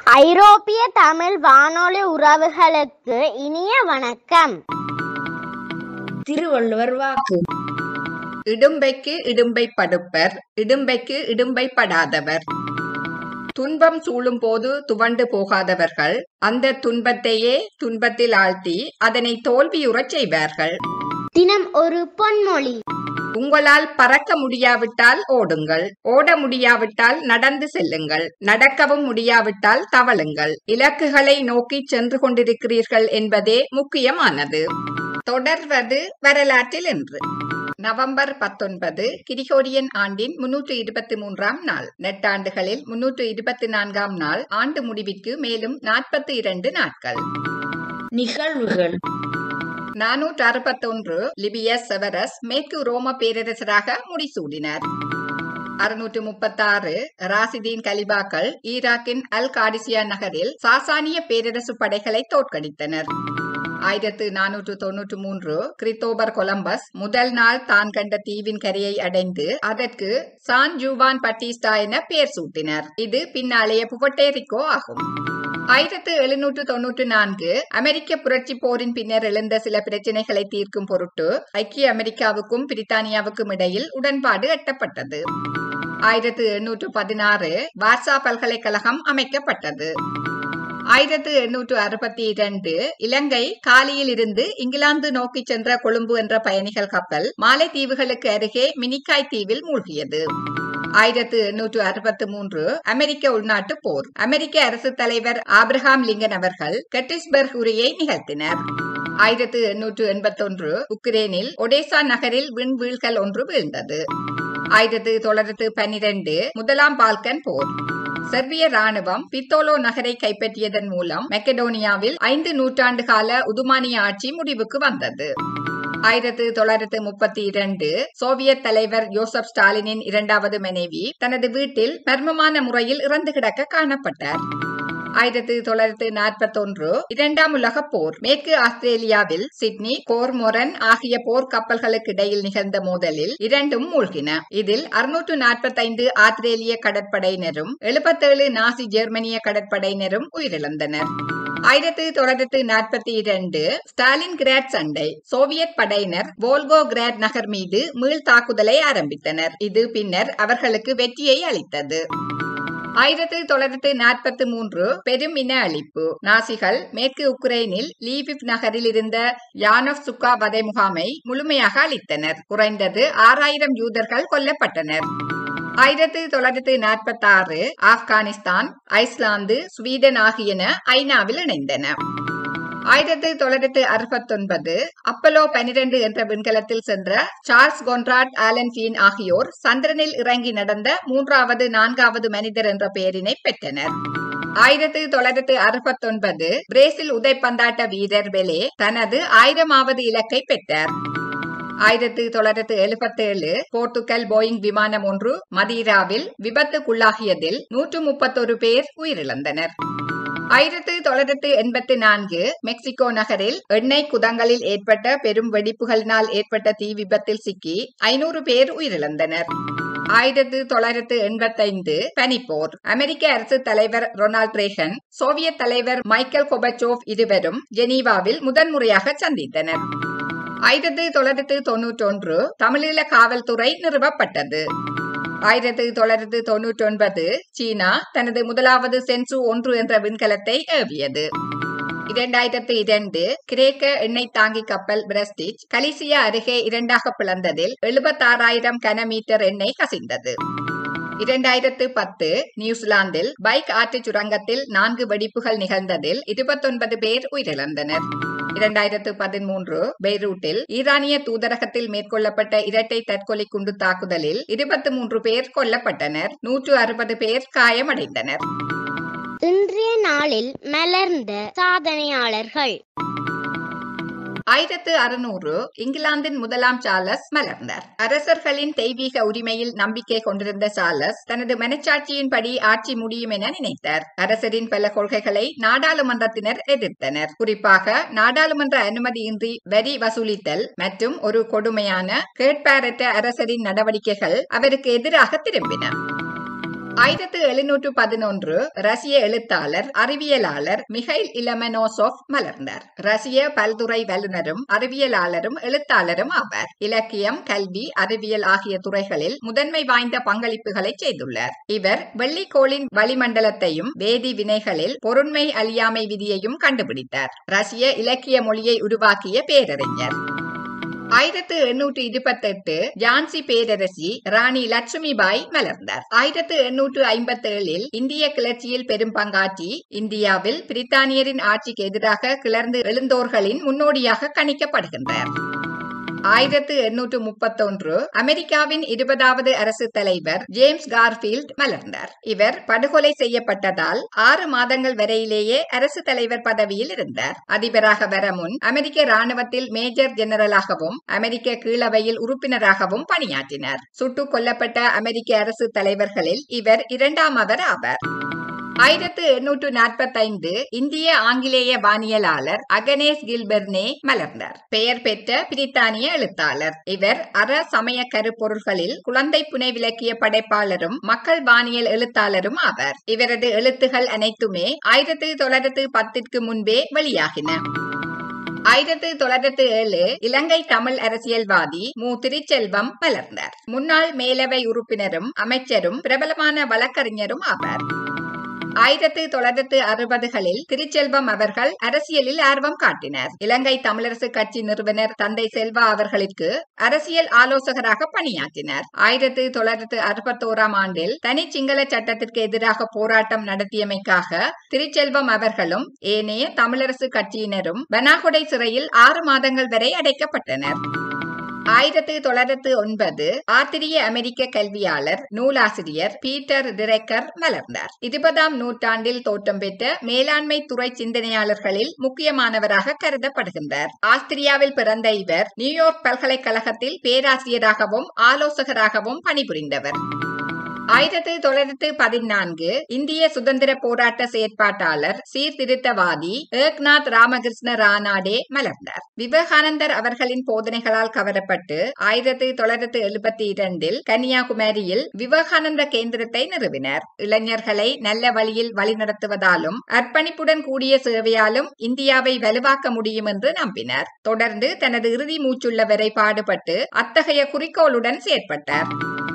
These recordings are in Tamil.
ஐரோப்பிய தமிழ் வானொலி உறவுகளுக்கு இனிய வணக்கம். திருவள்ளுவர் வாக்கு. இடும்பைக்கு இடும்பை படுப்பர், இடும்பைக்கு இடும்பை படாதவர். துன்பம் சூழும் போது துவண்டு போகாதவர்கள் அந்த துன்பத்தையே துன்பத்தில் ஆழ்த்தி அதனை தோல்வியுறச் செய்வார்கள். தினம் ஒரு பொன்மொழி. உங்களால் பறக்க முடியாவிட்டால் ஓடுங்கள், ஓட முடியாவிட்டால் நடந்து செல்லுங்கள், நடக்கவும் முடியாவிட்டால் தவழுங்கள். இலக்குகளை நோக்கி சென்று கொண்டிருக்கிறீர்கள் என்பதே முக்கியமானது. தொடர்வது வரலாற்றில் இன்று. நவம்பர் 19 கிரிகோரியன் ஆண்டின் 323ஆம் நாள். நெட்டாண்டுகளில் 324ஆம் நாள். ஆண்டு முடிவிற்கு மேலும் 42 நாட்கள். நிகழ்வுகள். 461 லிபியஸ் செவரஸ் மேற்கு ரோம பேரரசராக முடிசூடினார். 636 ராசிதீன் கலிபாக்கள் ஈராக்கின் அல் காடிசியா நகரில் சாசானிய பேரரசு படைகளை தோற்கடித்தனர். 1493 கிறிஸ்தோபர் கொலம்பஸ் முதல் நாள் தான் கண்ட தீவின் கரையை அடைந்து அதற்கு சான் ஜூவான் பட்டிஸ்டா என பெயர் சூட்டினார். இது பின்னாளைய புகட்டேரிக்கோ ஆகும். 1794 அமெரிக்க புரட்சி போரின் பின்னர் எழுந்த சில பிரச்சனைகளை தீர்க்கும் பொருட்டு ஐக்கிய அமெரிக்காவுக்கும் பிரித்தானியாவுக்கும் இடையில் உடன்பாடு எட்டப்பட்டது. 1816 வார்சா பல்கலைக்கழகம் அமைக்கப்பட்டது. 1862 இலங்கை காலியில் இருந்து இங்கிலாந்து நோக்கி சென்ற கொழும்பு என்ற பயணிகள் கப்பல் மாலைத்தீவுகளுக்கு அருகே மினிக்காய் தீவில் மூழ்கியது. 1863 அமெரிக்க உள்நாட்டு போர். அமெரிக்க அரசு தலைவர் ஆப்ரஹாம் லிங்கன் அவர்கள் கெட்டிஸ்பர்க் உரையை நிகழ்த்தினர். 1881 உக்ரைனில் ஒடேசா நகரில் விண்வீழ்கள் ஒன்று வீழ்ந்தது. 1912 முதலாம் பால்கன் போர். செர்பிய ராணுவம் பித்தோலோ நகரை கைப்பற்றியதன் மூலம் மெக்கடோனியாவில் 5 நூற்றாண்டு கால உதுமானிய ஆட்சி முடிவுக்கு வந்தது. 1932 சோவியத் தலைவர் யோசப் ஸ்டாலினின் இரண்டாவது மனைவி தனது வீட்டில் மர்மமான முறையில் இறந்து கிடக்க காணப்பட்டார். 1941 இரண்டாம் உலக போர். மேற்கு ஆஸ்திரேலியாவில் சிட்னி, கோர்மொரன் ஆகிய போர் கப்பல்களுக்கு இடையில் நிகழ்ந்த மோதலில் இரண்டும் மூழ்கின. இதில் 645 ஆஸ்திரேலிய கடற்படையினரும் 77 நாசி ஜெர்மனிய கடற்படையினரும் உயிரிழந்தனர். 1942 ஸ்டாலின் கிராட் சண்டை. சோவியத் படையினர் வோல்கோ கிராட் நகர் மீது மீள் தாக்குதலை ஆரம்பித்தனர். இது பின்னர் அவர்களுக்கு வெற்றியை அளித்தது. 1943 பெரும் இன அழிப்பு. நாசிகள் மேற்கு உக்ரைனில் லீவிவ் நகரில் இருந்த யானோவ் சுக்கா வதை முகாமை முழுமையாக அழித்தனர். குறைந்தது 6000 யூதர்கள் கொல்லப்பட்டனர். 1946 ஆப்கானிஸ்தான், ஐஸ்லாந்து, ஸ்வீடன் ஆகியன ஐநாவில் இணைந்தன. 1969 அப்போலோ 12 என்ற விண்கலத்தில் சென்ற சார்ல்ஸ் கொன்ராட் ஆலன் பீன் ஆகியோர் சந்திரனில் இறங்கி நடந்த 3வது 4வது மனிதர் என்ற பெயரினை பெற்றனர். 1969 பிரேசில் உதைப்பந்தாட்ட வீரர் பெலே தனது 1000வது இலக்கை பெற்றார். 1977 போர்த்துகல் போயிங் விமானம் ஒன்று மதீராவில் விபத்துக்குள்ளாகியதில் 131 பேர் உயிரிழந்தனர். 1984 மெக்சிகோ நகரில் எண்ணெய் குதங்களில் ஏற்பட்ட பெரும் வெடிப்புகளினால் ஏற்பட்ட தீ விபத்தில் சிக்கி 500 பேர் உயிரிழந்தனர். 1985 பனிப்போர். அமெரிக்க அரசு தலைவர் ரொனால்ட் ரேகன், சோவியத் தலைவர் மைக்கேல் கொபச்சோவ் இருவரும் ஜெனீவாவில் முதன்முறையாக சந்தித்தனர். 1991 தமிழீழ காவல்துறை நிறுவப்பட்டது. 1999 சீனா தனது முதலாவது சென்சு 1 என்ற விண்கலத்தை ஏவியது. 2002 கிரேக்க எண்ணெய் தாங்கி கப்பல் பிரஸ்டிஜ் கலிசியா அருகே இரண்டாக பிளந்ததில் 76,000 கனமீட்டர் எண்ணெய் கசிந்தது. 2010 நியூசிலாந்தில் பைக் ஆற்று சுரங்கத்தில் 4 வெடிப்புகள் நிகழ்ந்ததில் 29 பேர் உயிரிழந்தனர். 2013 பெய்ரூட்டில் ஈரானிய தூதரகத்தில் மேற்கொள்ளப்பட்ட இரட்டை தற்கொலை குண்டு தாக்குதலில் 23 பேர் கொல்லப்பட்டனர். 160 பேர் காயமடைந்தனர். இன்றைய நாளில் மலர்ந்த சாதனையாளர்கள். 1600 இங்கிலாந்தின் முதலாம் சார்லஸ் மலர்ந்தார். அரசர்களின் தெய்வீக உரிமையில் நம்பிக்கை கொண்டிருந்த சார்லஸ் தனது மனச்சாட்சியின்படி ஆட்சி முடியும் என நினைத்தார். அரசரின் பல கொள்கைகளை நாடாளுமன்றத்தினர் எதிர்த்தனர். குறிப்பாக நாடாளுமன்ற அனுமதியின்றி வரி வசூலித்தல் மற்றும் ஒரு கொடுமையான கேட்பாரற்ற அரசரின் நடவடிக்கைகள் அவருக்கு எதிராக திரும்பின. 1711 ரஷ்ய எழுத்தாளர் அறிவியலாளர் மிகைல் இலமனோசோவ் மலர்ந்தார். ரஷ்ய பல்துறை வல்லுநரும் அறிவியலாளரும் எழுத்தாளரும் ஆவார். இலக்கியம், கல்வி, அறிவியல் ஆகிய துறைகளில் முதன்மை வாய்ந்த பங்களிப்புகளை செய்துள்ளார். இவர் வெள்ளிக்கோளின் வளிமண்டலத்தையும் வேதி வினைகளில் பொருண்மை அழியாமை விதியையும் கண்டுபிடித்தார். ரஷ்ய இலக்கிய மொழியை உருவாக்கிய பேரறிஞர். 1828 ஜான்சி பேரரசி ராணி லட்சுமிபாய் மலர்ந்தார். 1857 இந்திய கிளர்ச்சியில் பெரும் பங்காற்றி இந்தியாவில் பிரித்தானியரின் ஆட்சிக்கு எதிராக கிளர்ந்து எழுந்தோர்களின் முன்னோடியாக கணிக்கப்படுகின்றார். 1831 அமெரிக்காவின் 20வது அரசு தலைவர் ஜேம்ஸ் கார்ஃபீல்ட் மலர்ந்தார். இவர் படுகொலை செய்யப்பட்டதால் 6 மாதங்கள் வரையிலேயே அரசு தலைவர் பதவியில் இருந்தார். அதிபராக வர முன் அமெரிக்க ராணுவத்தில் மேஜர் ஜெனரலாகவும் அமெரிக்க கீழவையில் உறுப்பினராகவும் பணியாற்றினார். சுட்டுக் கொல்லப்பட்ட அமெரிக்க அரசு தலைவர்களில் இவர் 2ஆமவர் ஆவார். 1845 இந்திய ஆங்கிலேய வானியலாளர் அகனேஸ் கில்பெர்னே மலர்ந்தார். பெயர் பெற்ற பிரித்தானிய எழுத்தாளர். இவர் அற சமய கருப்பொருள்களில் குழந்தை புனை விலக்கிய படைப்பாளரும் மக்கள் வானியல் எழுத்தாளரும் ஆவார். இவரது எழுத்துகள் அனைத்துமே 1910 முன்பே வெளியாகின. 1907 இலங்கை தமிழ் அரசியல்வாதி மு. திருச்செல்வம் மலர்ந்தார். முன்னாள் மேலவை உறுப்பினரும் அமைச்சரும் பிரபலமான வழக்கறிஞரும் ஆவார். 1960களில் திருச்செல்வம் அவர்கள் அரசியலில் ஆர்வம் காட்டினார். இலங்கை தமிழரசு கட்சி நிறுவனர் தந்தை செல்வா அவர்களுக்கு அரசியல் ஆலோசகராக பணியாற்றினார். 1961ஆம் ஆண்டில் தனி சிங்கள சட்டத்திற்கு எதிராக போராட்டம் நடத்தியமைக்காக திருச்செல்வம் அவர்களும் ஏனைய தமிழரசு கட்சியினரும் பனாகுடை சிறையில் 6 மாதங்கள் வரை அடைக்கப்பட்டனர். 1909 ஆத்திரிய அமெரிக்க கல்வியாளர் நூலாசிரியர் பீட்டர் டிரெக்கர் மலர்ந்தார். 20ஆம் நூற்றாண்டில் தோற்றம் பெற்ற மேலாண்மை துறை சிந்தனையாளர்களில் முக்கியமானவராக கருதப்படுகின்றார். ஆஸ்திரியாவில் பிறந்த இவர் நியூயார்க் பல்கலைக்கழகத்தில் பேராசிரியராகவும் ஆலோசகராகவும் பணிபுரிந்தவர். 1914 இந்திய சுதந்திர போராட்ட செயற்பாட்டாளர் சீர்திருத்தவாதி ஏக்நாத் ராமகிருஷ்ண ரானாடே மலர்ந்தார். விவேகானந்தர் அவர்களின் போதனைகளால் கவரப்பட்டு 1972 கன்னியாகுமரியில் விவேகானந்த கேந்திரத்தை நிறுவினார். இளைஞர்களை நல்ல வழியில் வழிநடத்துவதாலும் அர்ப்பணிப்புடன் கூடிய சேவையாலும் இந்தியாவை வலுவாக்க முடியும் என்று நம்பினார். தொடர்ந்து தனது இறுதி மூச்சுள்ளவரை பாடுபட்டு அத்தகைய குறிக்கோளுடன் செயற்பட்டார்.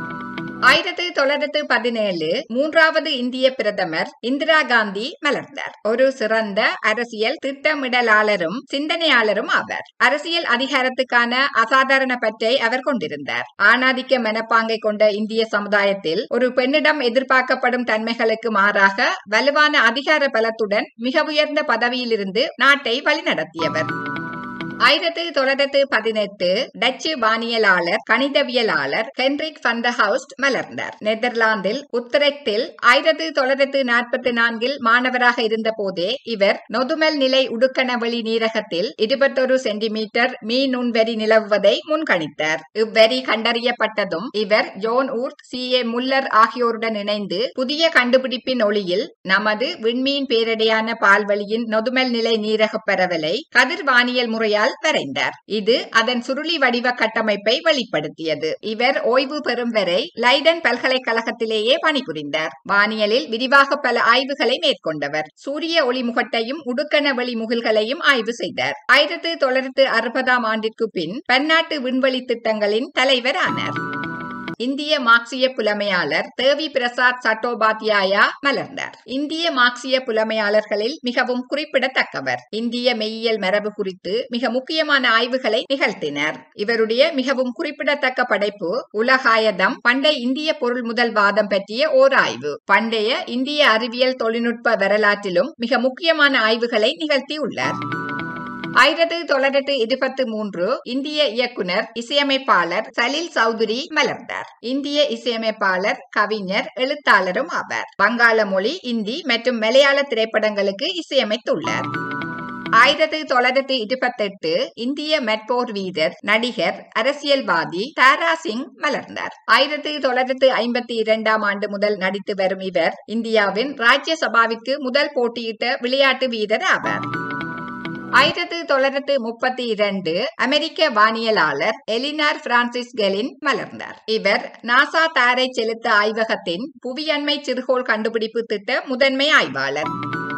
1917 மூன்றாவது இந்திய பிரதமர் இந்திரா காந்தி மலர்ந்தார். ஒரு சிறந்த அரசியல் திட்டமிடலாளரும் சிந்தனையாளரும் ஆவார். அரசியல் அதிகாரத்துக்கான அசாதாரண பற்றை அவர் கொண்டிருந்தார். ஆணாதிக்க மனப்பாங்கை கொண்ட இந்திய சமுதாயத்தில் ஒரு பெண்ணிடம் எதிர்பார்க்கப்படும் தன்மைகளுக்கு மாறாக வலுவான அதிகார பலத்துடன் மிக உயர்ந்த பதவியிலிருந்து நாட்டை வழிநடத்தியவர். 1918 டச்சு வானியலாளர் கணிதவியலாளர் ஹென்ரிக் van der Hulst மலர்ந்தார். நெதர்லாந்தில் உத்ரெக்டில் 1944 மாணவராக இருந்த போதே இவர் நொதுமல் நிலை உடுக்கணவெளி நீரகத்தில் 21 சென்டிமீட்டர் மீன் நுண்வரி நிலவுவதை முன்கணித்தார். இவ்வரி கண்டறியப்பட்டதும் இவர் ஜோன் ஊர்த், C.A. முல்லர் ஆகியோருடன் இணைந்து புதிய கண்டுபிடிப்பின் ஒளியில் நமது விண்மீன் பேரடையான பால்வழியின் நொதுமல் நிலை நீரக பரவலை கதிர்வானியல் முறையால் வரைந்தார். இது அதன் சுருளி வடிவ கட்டமைப்பை வெளிப்படுத்தியது. இவர் ஓய்வு பெறும் வரை லைடன் பல்கலைக்கழகத்திலேயே பணிபுரிந்தார். வானியலில் விரிவாக பல ஆய்வுகளை மேற்கொண்டவர். சூரிய ஒளி முகட்டையும் உடுக்கண வெளி முகில்களையும் ஆய்வு செய்தார். 1960ஆம் ஆண்டிற்கு பின் பன்னாட்டு விண்வெளி திட்டங்களின் தலைவர் ஆனார். இந்திய மார்க்சிய புலமையாளர் தேவி பிரசாத் சட்டோபாத்யாயா மலர்ந்தார். இந்திய மார்க்சிய புலமையாளர்களில் மிகவும் குறிப்பிடத்தக்கவர். இந்திய மெய்யியல் மரபு குறித்து மிக முக்கியமான ஆய்வுகளை நிகழ்த்தினார். இவருடைய மிகவும் குறிப்பிடத்தக்க படைப்பு உலகாயதம், பண்டைய இந்திய பொருள் முதல் வாதம் பற்றிய ஓர் ஆய்வு. பண்டைய இந்திய அறிவியல் தொழில்நுட்ப வரலாற்றிலும் மிக முக்கியமான ஆய்வுகளை நிகழ்த்தியுள்ளார். 1923 இந்திய இயக்குனர் இசையமைப்பாளர் சலீல் சௌதுரி மலர்ந்தார். இந்திய இசையமைப்பாளர், கவிஞர், எழுத்தாளரும் ஆவார். வங்காள மொழி, இந்தி மற்றும் மலையாள திரைப்படங்களுக்கு இசையமைத்துள்ளார். 1928 இந்திய மெட்போர் வீரர், நடிகர், அரசியல்வாதி தாரா சிங் மலர்ந்தார். 1952ஆம் ஆண்டு முதல் நடித்து வரும் இவர் இந்தியாவின் ராஜ்யசபாவிற்கு முதல் போட்டியிட்ட விளையாட்டு வீரர் ஆவார். 1932 அமெரிக்க வானியலாளர் எலினார் பிரான்சிஸ் கெலின் மலர்ந்தார். இவர் நாசா தாரை செலுத்த ஆய்வகத்தின் புவியண்மை சிறுகோள் கண்டுபிடிப்பு திட்ட முதன்மை ஆய்வாளர்.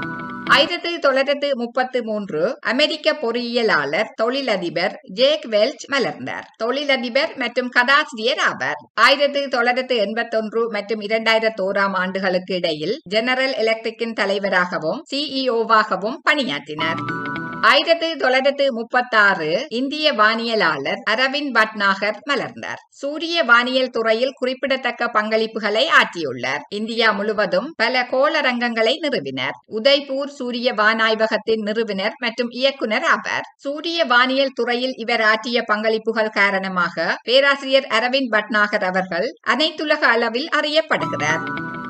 1933 அமெரிக்க பொறியியலாளர் தொழிலதிபர் ஜேக் வெல்ச் மலர்ந்தார். தொழிலதிபர் மற்றும் கதாசிரியர் ஆவார். 1981 மற்றும் 2001 ஆண்டுகளுக்கு இடையில் ஜெனரல் எலக்ட்ரிக்கின் தலைவராகவும் சிஇஓவாகவும் பணியாற்றினார். 1936 இந்திய வானியலாளர் அரவிந்த் பட்நாகர் மலர்ந்தார். சூரிய வானியல் துறையில் குறிப்பிடத்தக்க பங்களிப்புகளை ஆற்றியுள்ளார். இந்தியா முழுவதும் பல கோளரங்கங்களை நிறுவினார். உதய்பூர் சூரிய வானாய்வகத்தின் நிறுவனர் மற்றும் இயக்குனர் ஆவார். சூரிய வானியல் துறையில் இவர் ஆற்றிய பங்களிப்புகள் காரணமாக பேராசிரியர் அரவிந்த் பட்நாகர் அவர்கள் அனைத்துலக அளவில் அறியப்படுகிறார்.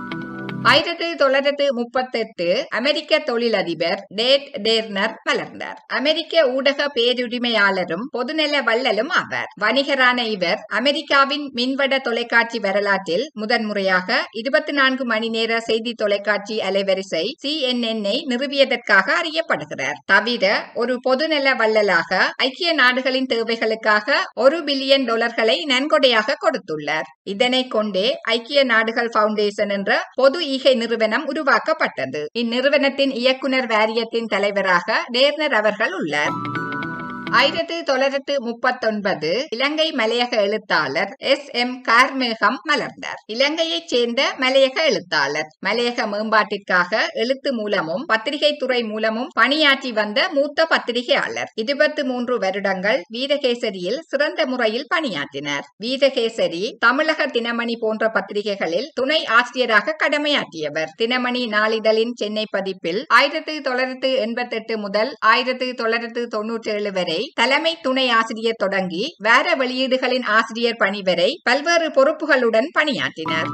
1938 அமெரிக்க தொழிலதிபர் டேட் டேர்னர் மலர்ந்தார். அமெரிக்க ஊடக பேருரிமையாளரும் பொதுநல வள்ளலும் ஆவார். வணிகரான இவர் அமெரிக்காவின் மின்வட தொலைக்காட்சி வரலாற்றில் முதன்முறையாக 24 மணி நேர செய்தி தொலைக்காட்சி அலைவரிசை CNN-ஐ நிறுவியதற்காக அறியப்படுகிறார். தவிர ஒரு பொதுநல வள்ளலாக ஐக்கிய நாடுகளின் தேவைகளுக்காக $1 பில்லியன் நன்கொடையாக கொடுத்துள்ளார். இதனை கொண்டே ஐக்கிய நாடுகள் பவுண்டேஷன் என்ற பொது ஈகை நிறுவனம் உருவாக்கப்பட்டது. இந்நிறுவனத்தின் இயக்குனர் வாரியத்தின் தலைவராக டேர்னர் அவர்கள் உள்ளார். 1939 இலங்கை மலையக எழுத்தாளர் SM கார்மேகம் மலர்ந்தார். இலங்கையைச் சேர்ந்த மலையக எழுத்தாளர். மலையக மேம்பாட்டிற்காக எழுத்து மூலமும் பத்திரிகை துறை மூலமும் பணியாற்றி வந்த மூத்த பத்திரிகையாளர். 23 வருடங்கள் வீரகேசரியில் சிறந்த முறையில் பணியாற்றினார். வீரகேசரி, தமிழக தினமணி போன்ற பத்திரிகைகளில் துணை ஆசிரியராக கடமையாற்றியவர். தினமணி நாளிதழின் சென்னை பதிப்பில் 1988 முதல் 1997 வரை தலைமை துணை ஆசிரியர் தொடங்கி வார வெளியீடுகளின் ஆசிரியர் பணி வரை பல்வேறு பொறுப்புகளுடன் பணியாற்றினார்.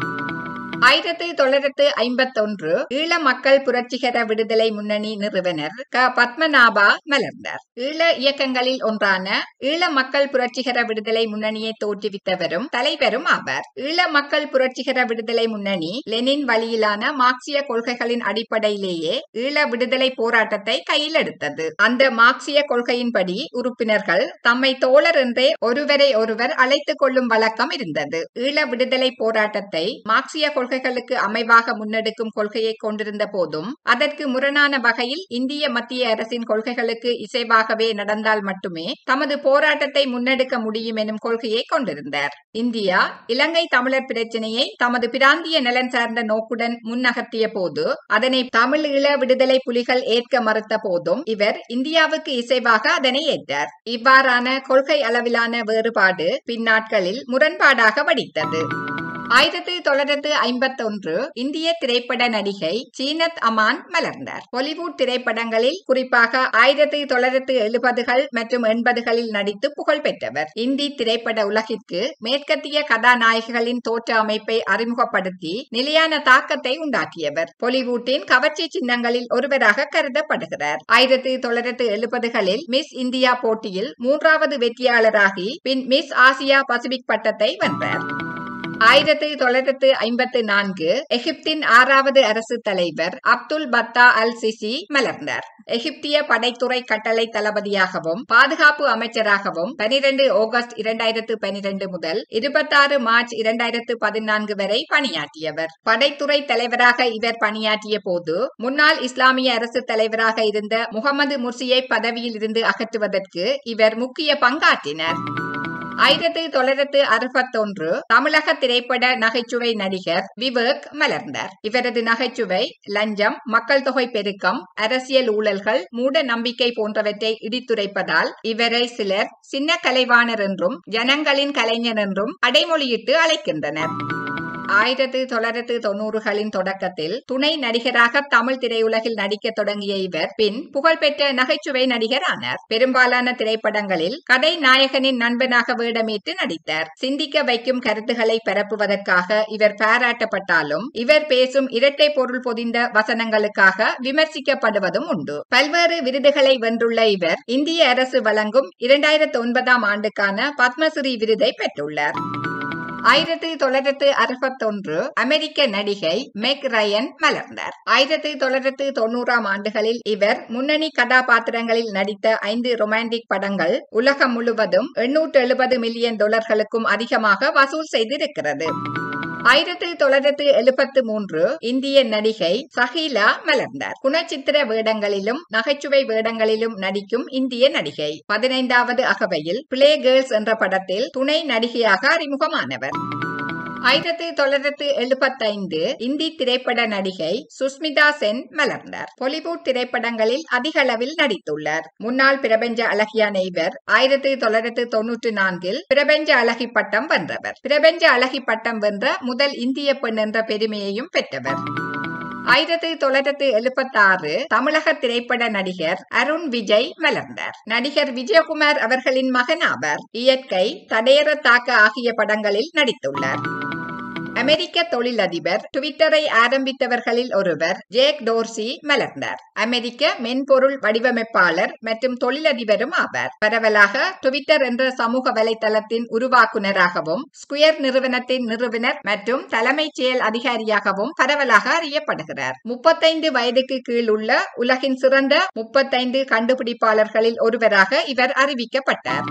1951 ஈழ மக்கள் புரட்சிகர விடுதலை முன்னணி நிறுவனர் க. பத்மநாபா மலர்ந்தார். ஈழ இயக்கங்களில் ஒன்றான ஈழ மக்கள் புரட்சிகர விடுதலை முன்னணியை தோற்றுவித்தவரும் தலைவரும் ஆவார். ஈழ மக்கள் புரட்சிகர விடுதலை முன்னணி லெனின் வழியிலான மார்க்சிய கொள்கைகளின் அடிப்படையிலேயே ஈழ விடுதலை போராட்டத்தை கையில் எடுத்தது. அந்த மார்க்சிய கொள்கையின்படி உறுப்பினர்கள் தம்மை தோழர் என்றே ஒருவரை ஒருவர் அழைத்துக் கொள்ளும் வழக்கம் இருந்தது. ஈழ விடுதலை போராட்டத்தை மார்க்சிய கொள்கைகளுக்கு அமைவாக முன்னெடுக்கும் கொள்கையை கொண்டிருந்த போதும் அதற்கு முரணான வகையில் இந்திய மத்திய அரசின் கொள்கைகளுக்கு இசைவாகவே நடந்தால் மட்டுமே தமது போராட்டத்தை முன்னெடுக்க முடியும் எனும் கொள்கையை கொண்டிருந்தார். இந்தியா இலங்கை தமிழர் பிரச்சினையை தமது பிராந்திய நலன் சார்ந்த நோக்குடன் முன்னகர்த்திய போது அதனை தமிழ் ஈழ விடுதலை புலிகள் ஏற்க மறுத்த போதும் இவர் இந்தியாவுக்கு இசைவாக அதனை ஏற்றார். இவ்வாறான கொள்கை அளவிலான வேறுபாடு பின்னாட்களில் முரண்பாடாக வடித்தது. 1951 இந்திய திரைப்பட நடிகை ஜீனத் அமான் மலர்ந்தார். பாலிவுட் திரைப்படங்களில் குறிப்பாக 1970கள் மற்றும் 80களில் நடித்து புகழ் பெற்றவர். இந்தி திரைப்பட உலகிற்கு மேற்கத்திய கதாநாயகிகளின் தோற்ற அமைப்பை அறிமுகப்படுத்தி நிலையான தாக்கத்தை உண்டாக்கியவர். பாலிவுட்டின் கவர்ச்சி சின்னங்களில் ஒருவராக கருதப்படுகிறார். 1970களில் மிஸ் இந்தியா போட்டியில் 3வது வெற்றியாளராகி பின் மிஸ் ஆசியா பசிபிக் பட்டத்தை வென்றார். 1954 எகிப்தின் 6வது அரசு தலைவர் அப்துல் பத்தா அல் சிசி மலர்ந்தார். எகிப்திய படைத்துறை கட்டளை தளபதியாகவும் பாதுகாப்பு அமைச்சராகவும் 12 ஆகஸ்ட் 2012 முதல் 26 மார்ச் 2014 வரை பணியாற்றியவர். படைத்துறை தலைவராக இவர் பணியாற்றிய போது முன்னாள் இஸ்லாமிய அரசு தலைவராக இருந்த முகமது முர்சியை பதவியில் இருந்து அகற்றுவதற்கு இவர் முக்கிய பங்காற்றினார். 1961 தமிழக திரைப்பட நகைச்சுவை நடிகர் விவேக் மலர்ந்தார். இவரது நகைச்சுவை லஞ்சம், மக்கள் தொகை பெருக்கம், அரசியல் ஊழல்கள், மூட நம்பிக்கை போன்றவற்றை இடித்துரைப்பதால் இவரை சிலர் சின்ன கலைவாணர் என்றும் ஜனங்களின் கலைஞர் என்றும் அடைமொழியிட்டு அழைக்கின்றனர். 1990களின் தொடக்கத்தில் துணை நடிகராக தமிழ் திரையுலகில் நடிக்க தொடங்கிய இவர் பின் புகழ்பெற்ற நகைச்சுவை நடிகர் ஆனார். பெரும்பாலான திரைப்படங்களில் கதை நாயகனின் நண்பனாக வேடமேற்று நடித்தார். சிந்திக்க வைக்கும் கருத்துக்களை பரப்புவதற்காக இவர் பாராட்டப்பட்டாலும் இவர் பேசும் இரட்டை பொருள் பொதிந்த வசனங்களுக்காக விமர்சிக்கப்படுவதும் உண்டு. பல்வேறு விருதுகளை வென்றுள்ள இவர் இந்திய அரசு வழங்கும் 2009 ஆண்டுக்கான பத்மஸ்ரீ விருதை பெற்றுள்ளார். 1961 அமெரிக்க நடிகை மெக் ரயன் மலர்ந்தார். 1990 ஆண்டுகளில் இவர் முன்னணி கதாபாத்திரங்களில் நடித்த 5 ரொமான்டிக் படங்கள் உலகம் முழுவதும் $870 மில்லியன் அதிகமாக வசூல் செய்திருக்கிறது. 1973 இந்திய நடிகை சஹீலா மலர்ந்தார். குணச்சித்திர வேடங்களிலும் நகைச்சுவை வேடங்களிலும் நடிக்கும் இந்திய நடிகை. 15வது அகவையில் பிளே கேர்ள்ஸ் என்ற படத்தில் துணை நடிகையாக அறிமுகமானவர். 1975 இந்தி திரைப்பட நடிகை சுஸ்மிதா சென் மலர்ந்தார். பாலிவுட் திரைப்படங்களில் அதிக அளவில் நடித்துள்ளார். முன்னாள் பிரபஞ்ச அழகியான இவர் 1994 பிரபஞ்ச அழகி பட்டம் வென்றவர். பிரபஞ்ச அழகி பட்டம் வென்ற முதல் இந்திய பெண் என்ற பெருமையையும் பெற்றவர். 1976 தமிழக திரைப்பட நடிகர் அருண் விஜய் மலர்ந்தார். நடிகர் விஜயகுமார் அவர்களின் மகன் ஆவார். இயற்கை, தடையற தாக்க ஆகிய படங்களில் நடித்துள்ளார். அமெரிக்க தொழிலதிபர் ட்விட்டரை ஆரம்பித்தவர்களில் ஒருவர் ஜேக் டோர்சி மலர்ந்தார். அமெரிக்க மென்பொருள் வடிவமைப்பாளர் மற்றும் தொழிலதிபரும் ஆவார். பரவலாக ட்விட்டர் என்ற சமூக வலைதளத்தின் உருவாக்குனராகவும் ஸ்குயர் நிறுவனத்தின் நிறுவனர் மற்றும் தலைமைச் செயல் அதிகாரியாகவும் பரவலாக அறியப்படுகிறார். 35 வயதுக்கு கீழ் உள்ள உலகின் சிறந்த 35 கண்டுபிடிப்பாளர்களில் ஒருவராக இவர் அறிவிக்கப்பட்டார்.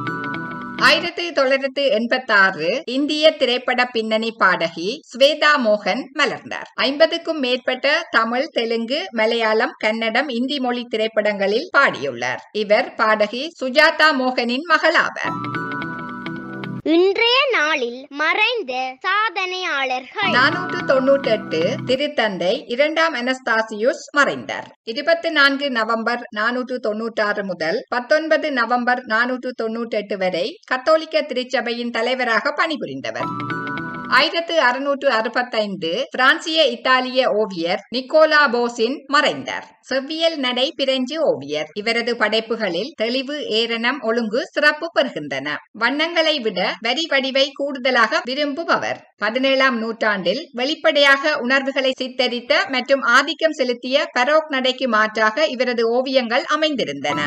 1986 இந்திய திரைப்பட பின்னணி பாடகி ஸ்வேதா மோகன் மலர்ந்தார். 50க்கும் மேற்பட்ட தமிழ், தெலுங்கு, மலையாளம், கன்னடம், இந்தி மொழி திரைப்படங்களில் பாடியுள்ளார். இவர் பாடகி சுஜாதா மோகனின் மகளாவார். இன்றைய நாளில் மறைந்த சாதனையாளர்கள் 498 திருத்தந்தை 2ஆம் அனஸ்தாசியுஸ் மறைந்தார். 24 நவம்பர் 496 முதல் 19 நவம்பர் 498 வரை கத்தோலிக்க திருச்சபையின் தலைவராக பணிபுரிந்தவர். 1665 பிரான்சிய இத்தாலிய ஓவியர் நிக்கோலா போசின் மறைந்தார். செவ்வியல் நடை பிரெஞ்சு ஓவியர். இவரது படைப்புகளில் தெளிவு, ஏரணம், ஒழுங்கு சிறப்பு பெறுகின்றன. வண்ணங்களை விட வரி வடிவை கூடுதலாக விரும்புபவர். 17ஆம் நூற்றாண்டில் வெளிப்படையாக உணர்வுகளை சித்தரித்த மற்றும் ஆதிக்கம் செலுத்திய பரோக் நடைக்கு மாற்றாக இவரது ஓவியங்கள் அமைந்திருந்தன.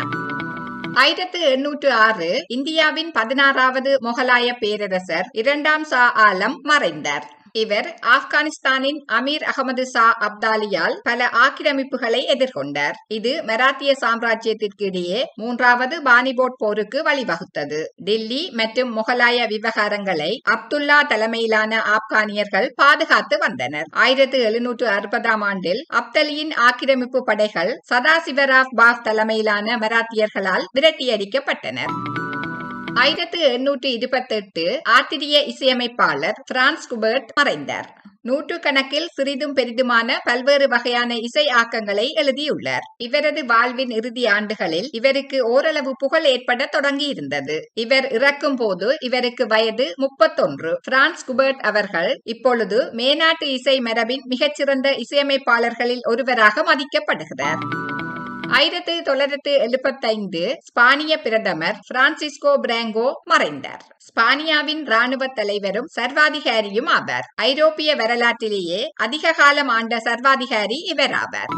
1806 இந்தியாவின் 16வது மொகலாய பேரரசர் 2ஆம் ஷா ஆலம் மறைந்தார். இவர் ஆப்கானிஸ்தானின் அமீர் அகமது ஷா அப்தாலியால் பல ஆக்கிரமிப்புகளை எதிர்கொண்டார். இது மராத்திய சாம்ராஜ்யத்திற்கு இடையே 3வது பானிபோட் போருக்கு வழிவகுத்தது. டில்லி மற்றும் மொகலாய விவகாரங்களை அப்துல்லா தலைமையிலான ஆப்கானியர்கள் பாதுகாத்து வந்தனர். 1760ஆம் ஆண்டில் அப்தலியின் ஆக்கிரமிப்பு படைகள் சதாசிவராவ் பாவ் தலைமையிலான மராத்தியர்களால் விரட்டியடிக்கப்பட்டனர். 1828 ஆத்திரிய இசையமைப்பாளர் பிரான்ஸ் குபர்ட் மறைந்தார். நூற்றுக்கணக்கில் சிறிதும் பெரிதுமான பல்வேறு வகையான இசை ஆக்கங்களை எழுதியுள்ளார். இவரது வாழ்வின் இறுதி ஆண்டுகளில் இவருக்கு ஓரளவு புகழ் ஏற்பட தொடங்கியிருந்தது. இவர் இறக்கும் போது இவருக்கு வயது 31. பிரான்ஸ் குபர்ட் அவர்கள் இப்பொழுது மேனாட்டு இசை மரபின் மிகச்சிறந்த இசையமைப்பாளர்களில் ஒருவராக மதிக்கப்படுகிறார். 1975 ஸ்பானிய பிரதமர் பிரான்சிஸ்கோ பிராங்கோ மறைந்தார். ஸ்பானியாவின் இராணுவ தலைவரும் சர்வாதிகாரியும் ஆவார். ஐரோப்பிய வரலாற்றிலேயே அதிக காலம் ஆண்ட சர்வாதிகாரி இவர் ஆவார்.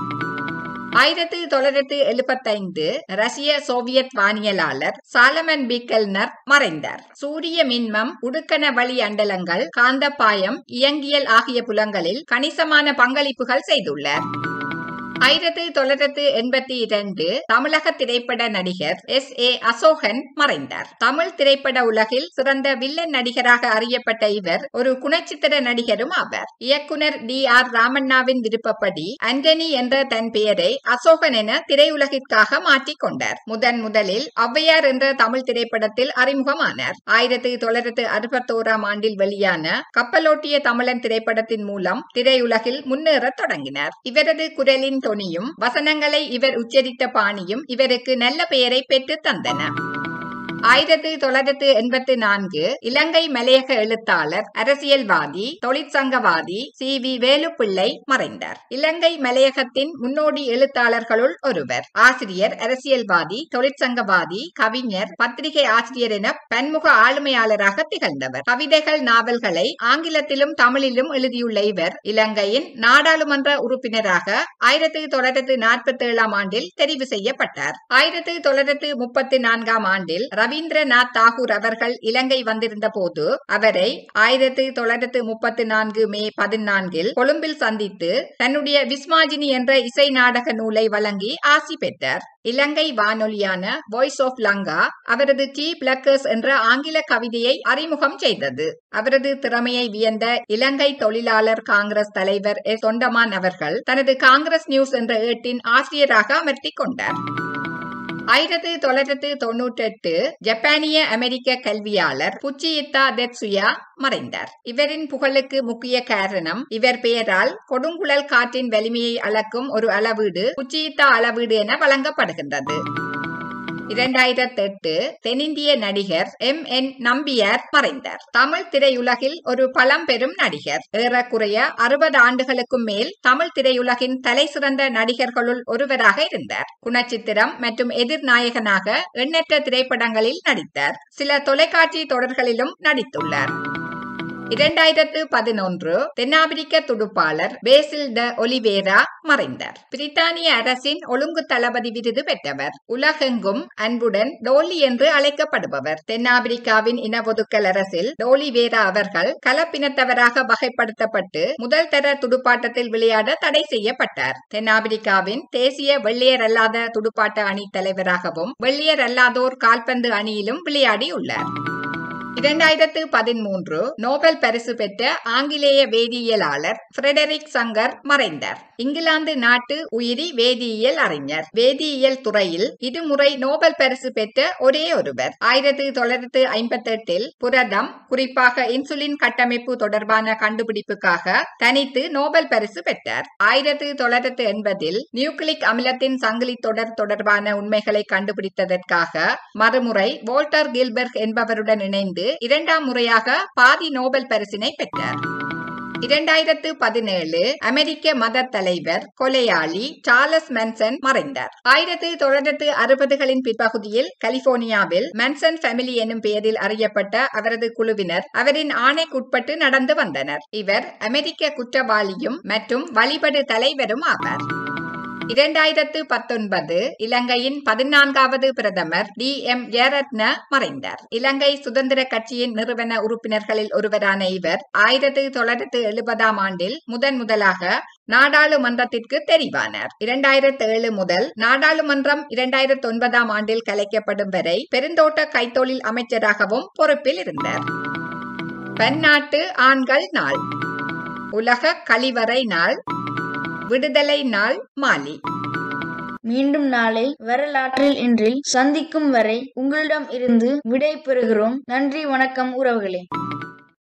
1975 ரஷ்ய சோவியத் வானியலாளர் சாலமன் பீக்கல்னர் மறைந்தார். சூரிய மின்மம், உடுக்கண வழி அண்டலங்கள், காந்தப்பாயம், இயங்கியல் ஆகிய புலங்களில் கணிசமான பங்களிப்புகள் செய்துள்ளார். 1982 தமிழக திரைப்பட நடிகர் S.A. அசோகன் மறைந்தார். தமிழ் திரைப்பட உலகில் சிறந்த வில்லன் நடிகராக அறியப்பட்ட இவர் ஒரு குணச்சித்திர நடிகரும் ஆவார். இயக்குனர் D.R. ராமண்ணாவின் விருப்பப்படி ஆண்டனி என்ற தன் பெயரை அசோகன் என திரையுலகிற்காக மாற்றிக்கொண்டார். முதலில் ஔவையார் என்ற தமிழ் திரைப்படத்தில் அறிமுகமானார். 1961ஆம் ஆண்டில் வெளியான கப்பலோட்டிய தமிழன் திரைப்படத்தின் மூலம் திரையுலகில் முன்னேற தொடங்கினார். இவரது குரலின் தொனியும் வசனங்களை இவர் உச்சரித்த பாணியும் இவருக்கு நல்ல பெயரை பெற்று தந்தன. 1984 இலங்கை மலையக எழுத்தாளர், அரசியல்வாதி, தொழிற்சங்கவாதி C.V. வேலுப்பிள்ளை மறைந்தார். இலங்கை மலையகத்தின் முன்னோடி எழுத்தாளர்களுள் ஒருவர். ஆசிரியர், அரசியல்வாதி, தொழிற்சங்கவாதி, கவிஞர், பத்திரிகை ஆசிரியர் என பன்முக ஆளுமையாளராக திகழ்ந்தவர். கவிதைகள், நாவல்களை ஆங்கிலத்திலும் தமிழிலும் எழுதியுள்ள இவர் இலங்கையின் நாடாளுமன்ற உறுப்பினராக 1947ஆம் ஆண்டில் தெரிவு செய்யப்பட்டார். 1934ஆம் ஆண்டில் ரவி ரவீந்திரநாத் தாகூர் அவர்கள் இலங்கை வந்திருந்த போது அவரை 1934 மே 14 கொழும்பில் சந்தித்து தன்னுடைய விஸ்மாஜினி என்ற இசை நாடக நூலை வழங்கி ஆசி பெற்றார். இலங்கை வானொலியான வாய்ஸ் ஆஃப் லங்கா அவரது டி பிளக்கர்ஸ் என்ற ஆங்கில கவிதையை அறிமுகம் செய்தது. அவரது திறமையை வியந்த இலங்கை தொழிலாளர் காங்கிரஸ் தலைவர் எஸ். தொண்டமான் அவர்கள் தனது காங்கிரஸ் நியூஸ் என்ற ஏட்டின் ஆசிரியராக அமர்த்திக் கொண்டார். 1998 ஜப்பானிய அமெரிக்க கல்வியாளர் புச்சியித்தா தெட்சுயா மறைந்தார். இவரின் புகழுக்கு முக்கிய காரணம் இவர் பெயரால் கொடுங்குழல் காற்றின் வலிமையை அளக்கும் ஒரு அளவீடு புச்சியித்தா அளவீடு என வழங்கப்படுகின்றது. 2008 தென்னிந்திய நடிகர் M.N. நம்பியார் மறைந்தார். தமிழ் திரையுலகில் ஒரு பழம்பெரும் நடிகர். ஏறக்குறைய 60 ஆண்டுகளுக்கும் மேல் தமிழ் திரையுலகின் தலை சிறந்த நடிகர்களுள் ஒருவராக இருந்தார். குணச்சித்திரம் மற்றும் எதிர்நாயகனாக எண்ணற்ற திரைப்படங்களில் நடித்தார். சில தொலைக்காட்சி தொடர்களிலும் நடித்துள்ளார். 2011 தென்னாப்பிரிக்க துடுப்பாளர் பேசில் ட ஒலிவேரா மறைந்தார். பிரித்தானிய அரசின் ஒழுங்கு தளபதி விருது பெற்றவர். உலகெங்கும் அன்புடன் டோலி என்று அழைக்கப்படுபவர். தென்னாப்பிரிக்காவின் இனவொதுக்கல் அரசில் டோலிவேரா அவர்கள் கலப்பினத்தவராக வகைப்படுத்தப்பட்டு முதல் தர துடுப்பாட்டத்தில் விளையாட தடை செய்யப்பட்டார். தென்னாப்பிரிக்காவின் தேசிய வெள்ளையர் அல்லாத துடுப்பாட்ட அணி தலைவராகவும் வெள்ளையர் அல்லாதோர் கால்பந்து அணியிலும் விளையாடியுள்ளார். 2013 நோபல் பரிசு பெற்ற ஆங்கிலேய வேதியியலாளர் ஃபிரெடரிக் சங்கர் மறைந்தார். இங்கிலாந்து நாட்டு உயிரி வேதியியல் அறிஞர். வேதியியல் துறையில் இருமுறை நோபல் பரிசு பெற்ற ஒரே ஒருவர். 1958 புரதம் குறிப்பாக இன்சுலின் கட்டமைப்பு தொடர்பான கண்டுபிடிப்புக்காக தனித்து நோபல் பரிசு பெற்றார். 1980 நியூக்ளிக் அமிலத்தின் சங்கிலி தொடர் தொடர்பான உண்மைகளை கண்டுபிடித்ததற்காக மறுமுறை வால்டர் கில்பர்க் என்பவருடன் இணைந்து இரண்டாம் முறையாக பாதி நோபல் பரிசினை பெற்றார். 2017 அமெரிக்க மத தலைவர் கொலையாளி சார்லஸ் மன்சன் மறைந்தார். 1960களின் பிற்பகுதியில் கலிபோர்னியாவில் மன்சன் ஃபேமிலி எனும் பெயரில் அறியப்பட்ட அவரது குழுவினர் அவரின் ஆணைக்குட்பட்டு நடந்து வந்தனர். இவர் அமெரிக்க குற்றவாளியும் மற்றும் வழிபடு தலைவரும் ஆவார். 2019 இலங்கையின் 14வது பிரதமர் D.M. ஜெயரத்ன மறைந்தார். இலங்கை சுதந்திர கட்சியின் நிறுவன உறுப்பினர்களில் ஒருவரான இவர் 1970ஆம் ஆண்டில் முதலாக நாடாளுமன்றத்திற்கு தெரிவானார். 2007 முதல் நாடாளுமன்றம் 2009ஆம் ஆண்டில் கலைக்கப்படும் வரை பெருந்தோட்ட கைத்தொழில் அமைச்சராகவும் பொறுப்பில் இருந்தார். பன்னாட்டு ஆண்கள் நாள், உலக கழிவறை நாள், விடுதலை நாள் மாலி. மீண்டும் நாளை வரலாற்றில் இன்றில் சந்திக்கும் வரை உங்களிடம் இருந்து விடை பெறுகிறோம். நன்றி, வணக்கம் உறவுகளே.